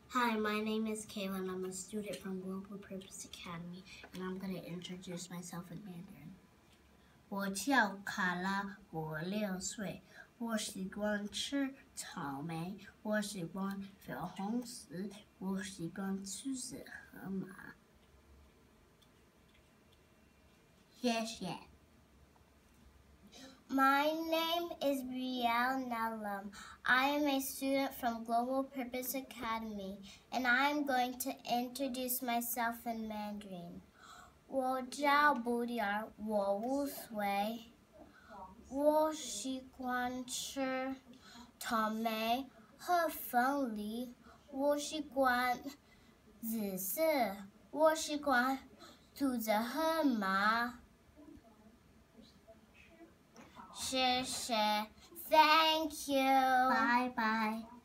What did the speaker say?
Hi, my name is Kayla and I'm a student from Global Purpose Academy and I'm going to introduce myself in Mandarin. 我叫卡拉，我6岁，我喜欢吃草莓，我喜欢粉红色，我喜欢兔子和马。谢谢。 My name is Brielle Nellam. I am a student from Global Purpose Academy, and I am going to introduce myself in Mandarin. 我叫布迪尔，我5岁，我喜欢吃草莓和凤梨，我喜欢紫色，我喜欢兔子和马。谢谢 ，Thank you， 拜拜。